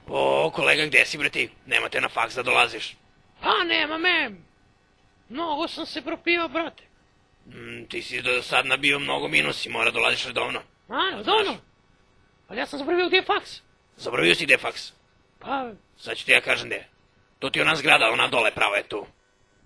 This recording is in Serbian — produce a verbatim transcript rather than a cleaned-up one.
O, kolega, gde si bre ti? Nema te na faks da dolaziš. Pa nema me. Mnogo sam se propio, brate. Mm, ti si do sad nabio mnogo minusi, mora dolaziš redovno. A, redovno? Ali ja sam zaboravio gdje je faks. Zaboravio si gde je faks? Pa... Sad ću ti ja kažem gde je. To ti je ona zgrada, ona dole prava je tu.